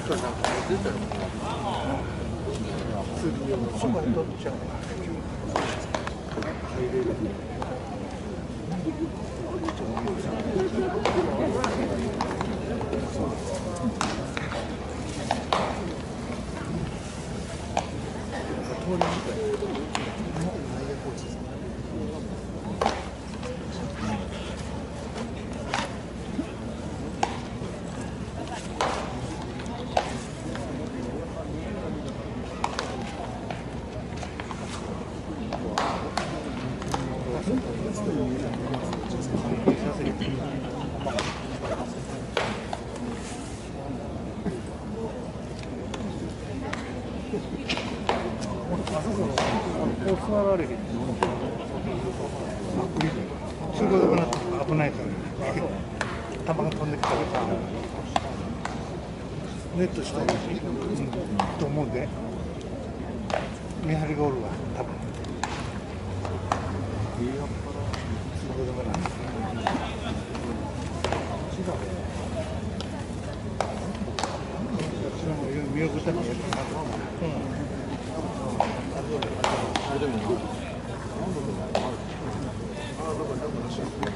そこに取っちゃう。座られへん。すごい危ないから、球が飛んできたらさ、ネットしたいし、と思うんで、見張りがおるわ、多分。すごいダメなんです。見送ったのがやったな。でもな。